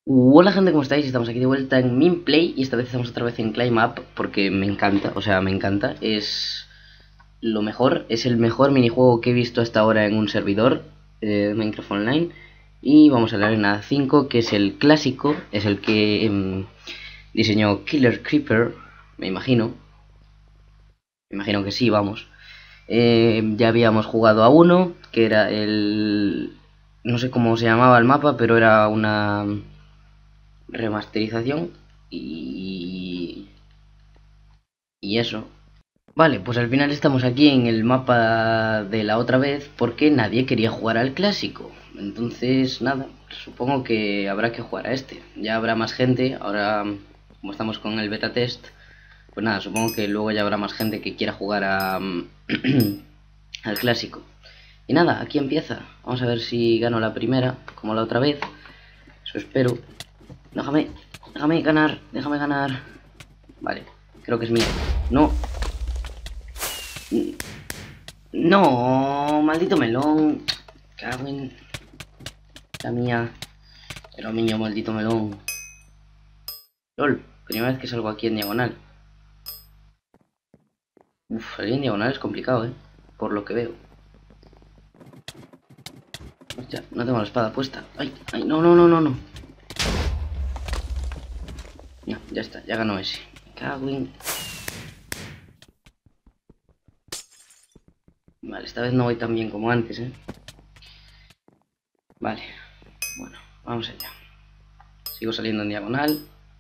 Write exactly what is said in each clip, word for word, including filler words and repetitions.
Hola gente, ¿cómo estáis? Estamos aquí de vuelta en Minplay y esta vez estamos otra vez en Climb Up porque me encanta, o sea, me encanta. Es lo mejor, es el mejor minijuego que he visto hasta ahora en un servidor eh, de Minecraft Online. Y vamos a la arena cinco, que es el clásico, es el que eh, diseñó Killer Creeper, me imagino. Me imagino que sí, vamos. Eh, ya habíamos jugado a uno, que era el... No sé cómo se llamaba el mapa, pero era una remasterización y... y eso. Vale, pues al final estamos aquí en el mapa de la otra vez porque nadie quería jugar al clásico. Entonces, nada, supongo que habrá que jugar a este. Ya habrá más gente, ahora como estamos con el beta test, pues nada, supongo que luego ya habrá más gente que quiera jugar a, al clásico. Y nada, aquí empieza. Vamos a ver si gano la primera, como la otra vez. Eso espero. Déjame, déjame ganar, déjame ganar. Vale, creo que es mía. No. No, maldito melón. Cago en... La mía. Pero mío, maldito melón. LOL, primera vez que salgo aquí en diagonal. Uf, salir en diagonal es complicado, eh. Por lo que veo. Hostia, no tengo la espada puesta. Ay, ay, no, no, no, no, no. Ya, ya está, ya ganó ese. Cago en... Vale, esta vez no voy tan bien como antes, eh. Vale, bueno, vamos allá. Sigo saliendo en diagonal.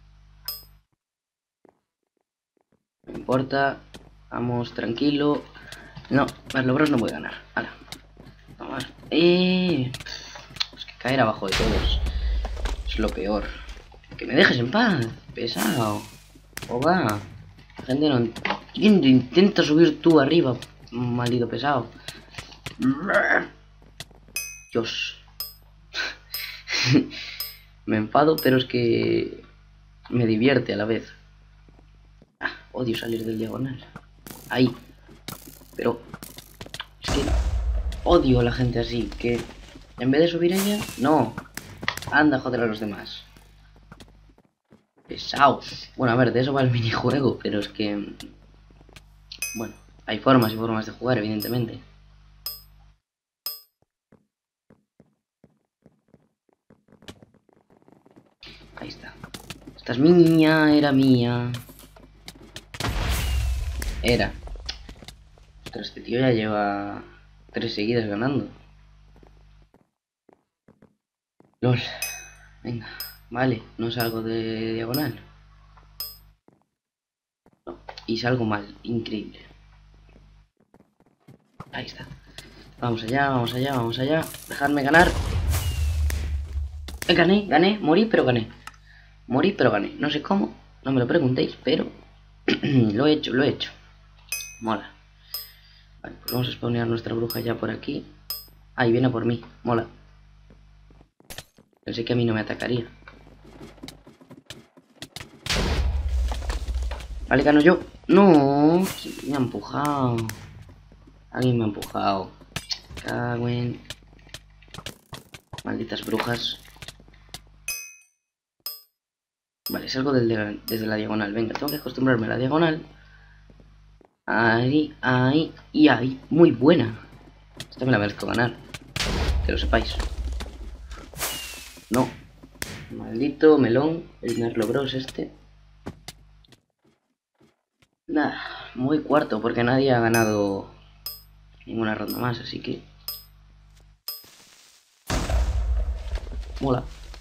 No importa. Vamos, tranquilo. No, Marlo Bros no puede ganar. Hala. Vamos. Eh. Es que caer abajo de todos es lo peor. Que me dejes en paz, pesado. O va. La gente no entiende. Intenta subir tú arriba, maldito pesado. Dios. Me enfado, pero es que me divierte a la vez. Ah, odio salir del diagonal. Ahí. Pero es que odio a la gente así, que en vez de subir ella, no. Anda a joder a los demás. Pesaos. Bueno, a ver, de eso va el minijuego, pero es que... Bueno, hay formas y formas de jugar, evidentemente. Ahí está. Esta es mía, era mía. Era. Ostras, este tío ya lleva tres seguidas ganando. LOL. Venga, vale, no salgo de diagonal. No, y salgo mal, increíble. Ahí está. Vamos allá, vamos allá, vamos allá. Dejadme ganar. Eh, gané, gané, morí, pero gané. Morí, pero gané. No sé cómo, no me lo preguntéis, pero lo he hecho, lo he hecho. Mola. Vale, pues vamos a spawnear nuestra bruja ya por aquí. Ahí viene por mí, mola. Pensé que a mí no me atacaría. Vale, gano yo. No, me ha empujado. Alguien me ha empujado. Cago en... Malditas brujas. Vale, salgo del de, desde la diagonal. Venga, tengo que acostumbrarme a la diagonal. Ahí, ahí y ahí. Muy buena. Esta me la merezco ganar. Que lo sepáis. No. Maldito melón. El Merlo Bros este. Nada, muy cuarto porque nadie ha ganado ninguna ronda más, así que... Mola.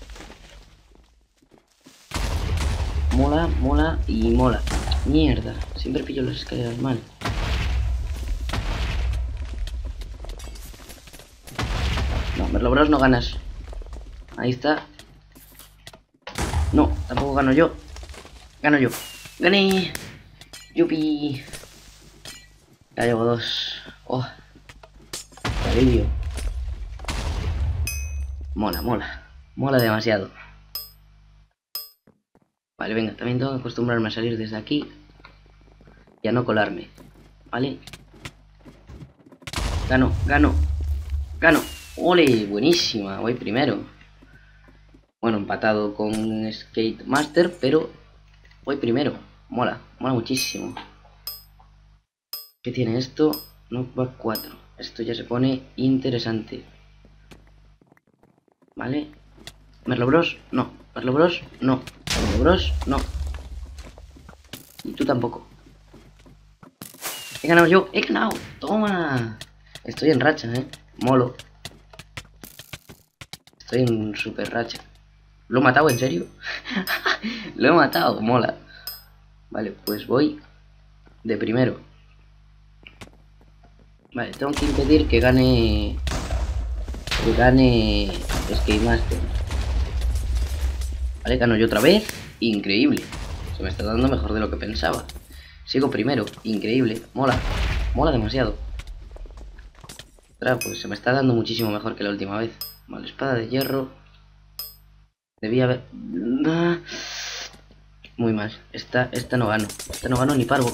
Mola, mola y mola. Mierda, siempre pillo las escaleras mal. No, Merlo Bros no ganas. Ahí está. No, tampoco gano yo. Gano yo. ¡Gané! ¡Yupi! Ya llevo dos. ¡Oh! ¡Qué alivio! Mola, mola. Mola demasiado. Vale, venga, también tengo que acostumbrarme a salir desde aquí y a no colarme. ¿Vale? Gano, gano, gano. ¡Ole! Buenísima, voy primero. Bueno, empatado con Skate Master, pero voy primero. Mola, mola muchísimo. ¿Qué tiene esto? Knockback cuatro. Esto ya se pone interesante. ¿Vale? Merlo Bros, no. Merlo Bros, no. Merlo Bros, no. Y tú tampoco. He ganado yo, he ganado. Toma. Estoy en racha, eh. Molo. Estoy en super racha. ¿Lo he matado en serio? Lo he matado, mola. Vale, pues voy de primero. Vale, tengo que impedir que gane... Que gane Skate Master. Vale, gano yo otra vez. Increíble. Se me está dando mejor de lo que pensaba. Sigo primero. Increíble. Mola. Mola demasiado. Ostras, pues se me está dando muchísimo mejor que la última vez. Vale, espada de hierro. Debía haber... Ah. Muy mal. Esta, esta no gano. Esta no gano ni parvo.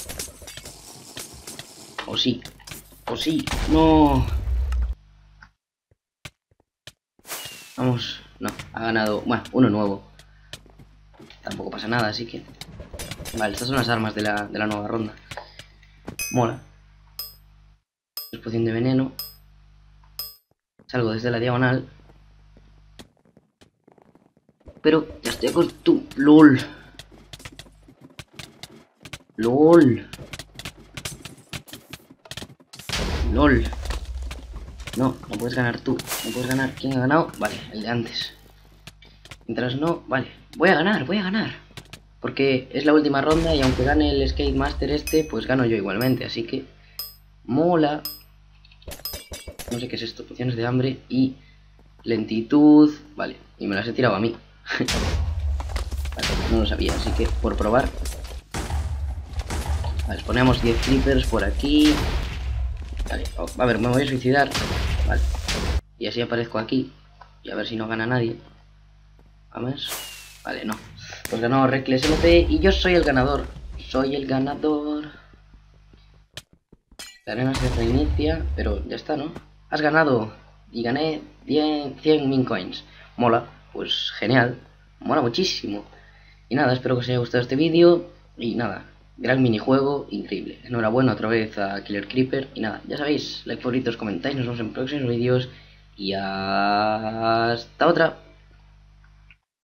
O sí. O sí. No. Vamos. No. Ha ganado... Bueno, uno nuevo. Tampoco pasa nada, así que... Vale, estas son las armas de la, de la nueva ronda. Mola. Poción de veneno. Salgo desde la diagonal. Pero ya estoy acostumbrado. LOL. LOL. LOL. No, no puedes ganar tú. No puedes ganar. ¿Quién ha ganado? Vale, el de antes. Mientras no... Vale. Voy a ganar, voy a ganar. Porque es la última ronda y aunque gane el Skate Master este, pues gano yo igualmente. Así que... Mola. No sé qué es esto. Pociones de hambre y... Lentitud. Vale. Y me las he tirado a mí. Vale, no lo sabía, así que por probar. Vale, ponemos diez creepers por aquí. Vale, oh, a ver, me voy a suicidar. Vale. Y así aparezco aquí. Y a ver si no gana nadie. Vamos. Vale, no. Pues ganó Reckless M P y yo soy el ganador. Soy el ganador. La arena se reinicia, pero ya está, ¿no? Has ganado. Y gané cien min coins. Mola, pues genial. Mola muchísimo. Y nada, espero que os haya gustado este vídeo. Y nada, gran minijuego, increíble. Enhorabuena otra vez a Killer Creeper. Y nada, ya sabéis, like, favoritos, comentáis. Nos vemos en próximos vídeos. Y hasta otra.